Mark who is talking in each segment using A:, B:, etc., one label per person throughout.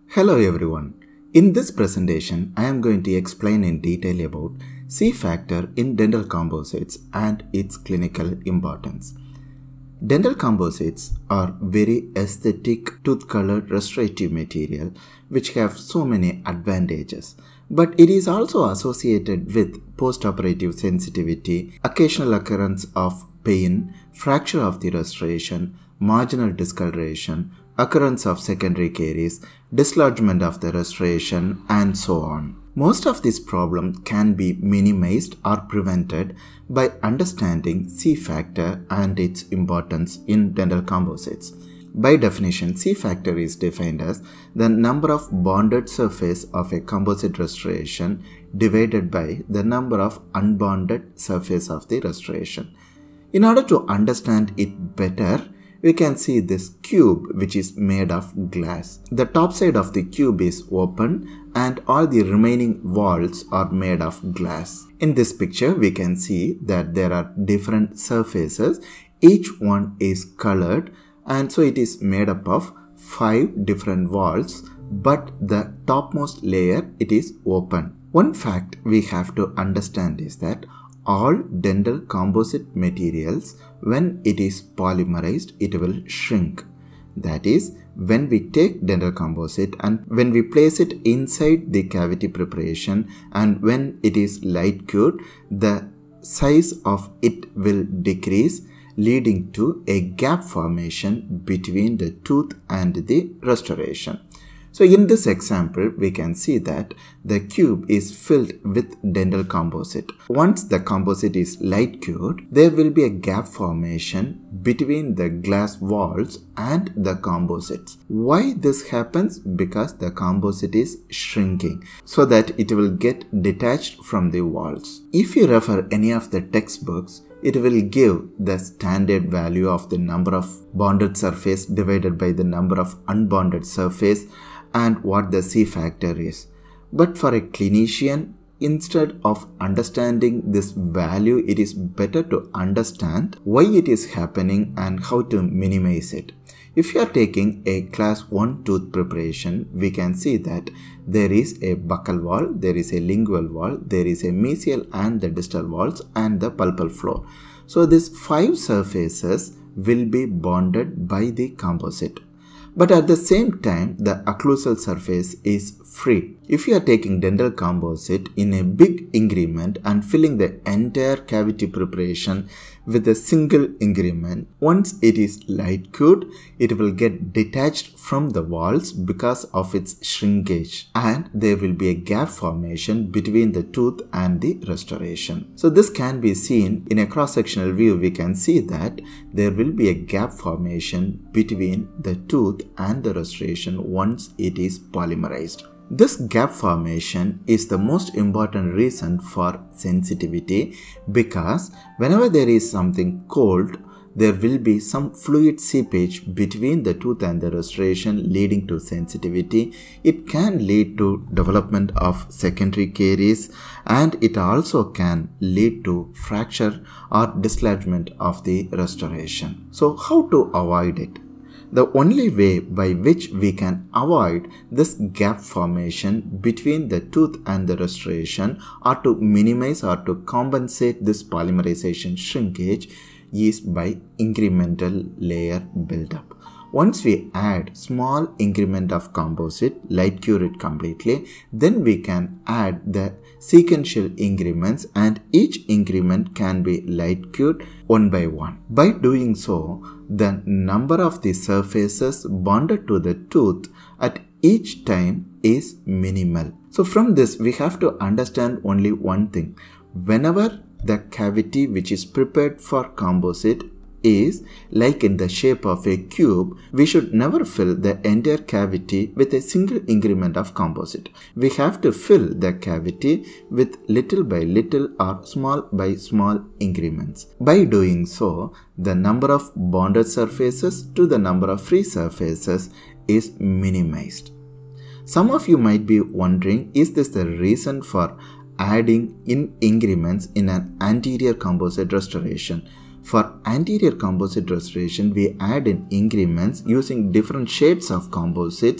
A: Hello everyone. In this presentation, I am going to explain in detail about C factor in dental composites and its clinical importance. Dental composites are very aesthetic tooth-colored restorative material which have so many advantages. But it is also associated with post-operative sensitivity, occasional occurrence of pain, fracture of the restoration, marginal discoloration, occurrence of secondary caries, dislodgement of the restoration, and so on. Most of these problems can be minimized or prevented by understanding C factor and its importance in dental composites. By definition, C factor is defined as the number of bonded surface of a composite restoration divided by the number of unbonded surface of the restoration. In order to understand it better, we can see this cube which is made of glass. The top side of the cube is open and all the remaining walls are made of glass. In this picture we can see that there are different surfaces. Each one is colored and so it is made up of 5 different walls, but the topmost layer it is open. One fact we have to understand is that all dental composite materials, when it is polymerized, it will shrink. That is, when we take dental composite and when we place it inside the cavity preparation and when it is light cured, the size of it will decrease, leading to a gap formation between the tooth and the restoration. So in this example, we can see that the cube is filled with dental composite. Once the composite is light cured, there will be a gap formation between the glass walls and the composites. Why this happens? Because the composite is shrinking so that it will get detached from the walls. If you refer any of the textbooks, it will give the standard value of the number of bonded surface divided by the number of unbonded surface and what the C factor is. But for a clinician, instead of understanding this value, it is better to understand why it is happening and how to minimize it. If you are taking a class 1 tooth preparation, we can see that there is a buccal wall, there is a lingual wall, there is a mesial and the distal walls and the pulpal floor. So these 5 surfaces will be bonded by the composite. But at the same time, the occlusal surface is free. If you are taking dental composite in a big increment and filling the entire cavity preparation with a single increment, once it is light cured, it will get detached from the walls because of its shrinkage and there will be a gap formation between the tooth and the restoration. So this can be seen in a cross-sectional view. We can see that there will be a gap formation between the tooth and the restoration once it is polymerized. This gap formation is the most important reason for sensitivity because whenever there is something cold, there will be some fluid seepage between the tooth and the restoration leading to sensitivity. It can lead to development of secondary caries and it also can lead to fracture or dislodgement of the restoration. So how to avoid it? The only way by which we can avoid this gap formation between the tooth and the restoration or to minimize or to compensate this polymerization shrinkage is by incremental layer buildup. Once we add small increment of composite, light cure it completely, then we can add the sequential increments and each increment can be light cured one by one. By doing so, the number of the surfaces bonded to the tooth at each time is minimal. So from this, we have to understand only one thing. Whenever the cavity which is prepared for composite is like in the shape of a cube, we should never fill the entire cavity with a single increment of composite. We have to fill the cavity with little by little or small by small increments. By doing so, the number of bonded surfaces to the number of free surfaces is minimized. Some of you might be wondering, is this the reason for adding in increments in an anterior composite restoration? For anterior composite restoration, we add in increments using different shades of composites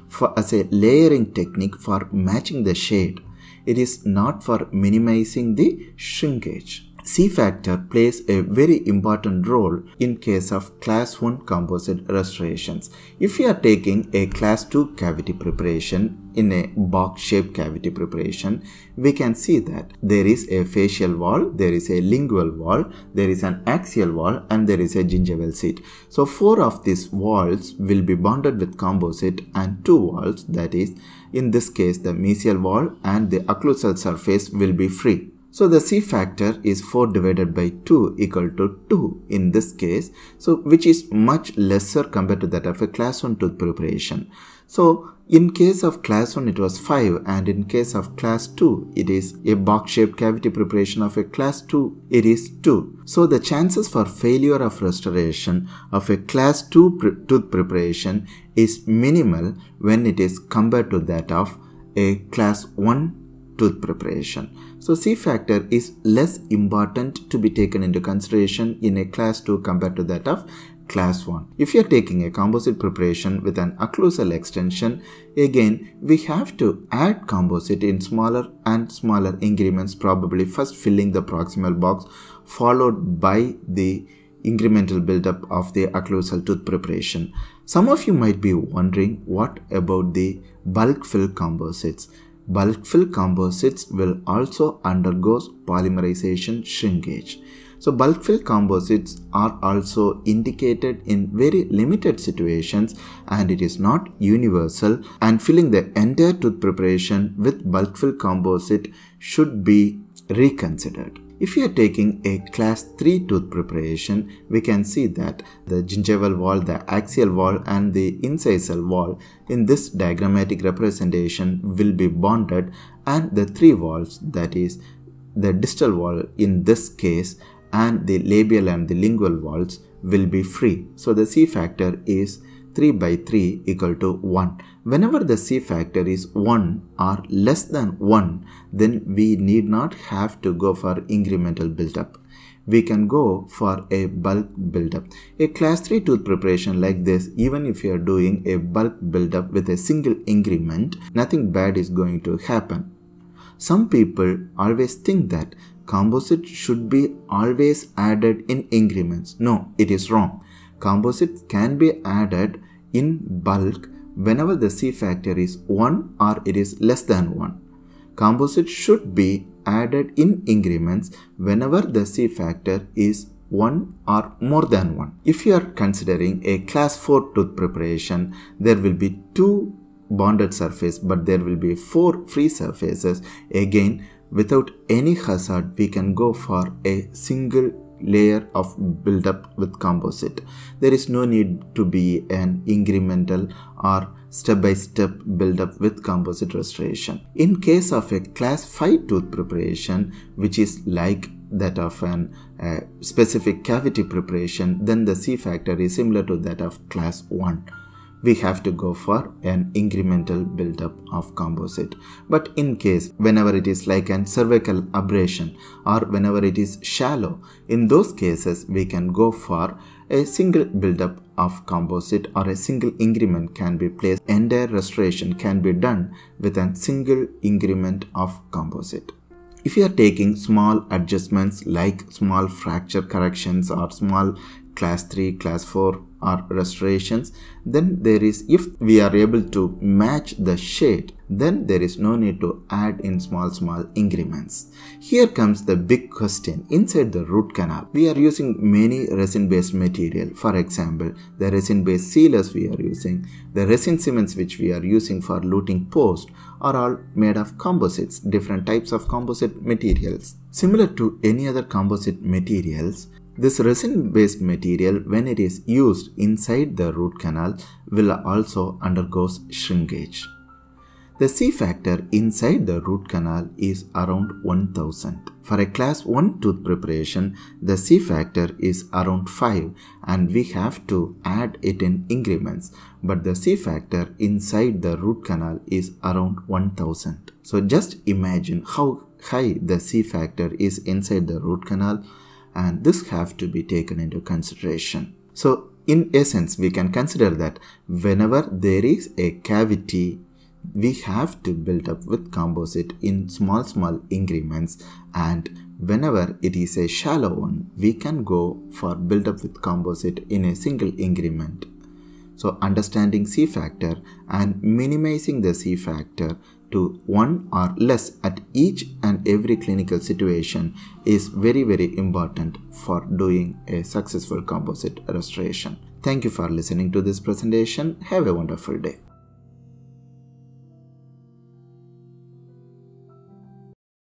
A: as a layering technique for matching the shade. It is not for minimizing the shrinkage. C factor plays a very important role in case of class 1 composite restorations. If you are taking a class 2 cavity preparation in a box shaped cavity preparation, we can see that there is a facial wall, there is a lingual wall, there is an axial wall, and there is a gingival seat. So 4 of these walls will be bonded with composite, and 2 walls, that is in this case the mesial wall and the occlusal surface, will be free. So the C factor is 4 divided by 2 equal to 2 in this case, so which is much lesser compared to that of a class 1 tooth preparation. So in case of class 1 it was 5, and in case of class 2 it is a box shaped cavity preparation of a class 2, it is 2. So the chances for failure of restoration of a class 2 tooth preparation is minimal when it is compared to that of a class 1 tooth preparation. So C factor is less important to be taken into consideration in a class 2 compared to that of class 1. If you are taking a composite preparation with an occlusal extension, again we have to add composite in smaller and smaller increments, probably first filling the proximal box followed by the incremental buildup of the occlusal tooth preparation. Some of you might be wondering, what about the bulk fill composites? Bulk fill composites will also undergo polymerization shrinkage. So bulk fill composites are also indicated in very limited situations, and it is not universal, and filling the entire tooth preparation with bulk fill composite should be reconsidered. If you are taking a class 3 tooth preparation, we can see that the gingival wall, the axial wall, and the incisal wall in this diagrammatic representation will be bonded, and the 3 walls, that is the distal wall in this case and the labial and the lingual walls, will be free. So the C factor is 3 by 3 equal to 1. Whenever the C factor is 1 or less than 1, then we need not have to go for incremental buildup. We can go for a bulk buildup. A class 3 tooth preparation like this, even if you are doing a bulk buildup with a single increment, nothing bad is going to happen. Some people always think that composite should be always added in increments. No, it is wrong. Composites can be added in bulk whenever the C factor is 1 or it is less than 1. Composite should be added in increments whenever the C factor is 1 or more than 1. If you are considering a class 4 tooth preparation, there will be 2 bonded surface, but there will be 4 free surfaces. Again, without any hazard, we can go for a single layer of buildup with composite. There is no need to be an incremental or step-by-step buildup with composite restoration. In case of a class 5 tooth preparation, which is like that of an specific cavity preparation, then the C factor is similar to that of class 1. We have to go for an incremental buildup of composite. But in case whenever it is like an cervical abrasion or whenever it is shallow, in those cases we can go for a single buildup of composite, or a single increment can be placed. Entire restoration can be done with a single increment of composite. If you are taking small adjustments like small fracture corrections or small class 3, class 4 or restorations, then there is, if we are able to match the shade, then there is no need to add in small increments. Here comes the big question. Inside the root canal, we are using many resin based material. For example, the resin based sealers we are using, the resin cements which we are using for luting post are all made of composites, different types of composite materials. Similar to any other composite materials, this resin based material, when it is used inside the root canal, will also undergo shrinkage. The C factor inside the root canal is around 1000. For a class 1 tooth preparation, the C factor is around 5 and we have to add it in increments, but the C factor inside the root canal is around 1000. So just imagine how high the C factor is inside the root canal, and this have to be taken into consideration. So in essence, we can consider that whenever there is a cavity, we have to build up with composite in small increments, and whenever it is a shallow one, we can go for build up with composite in a single increment. So understanding C factor and minimizing the C factor to 1 or less at each and every clinical situation is very important for doing a successful composite restoration. Thank you for listening to this presentation. Have a wonderful day.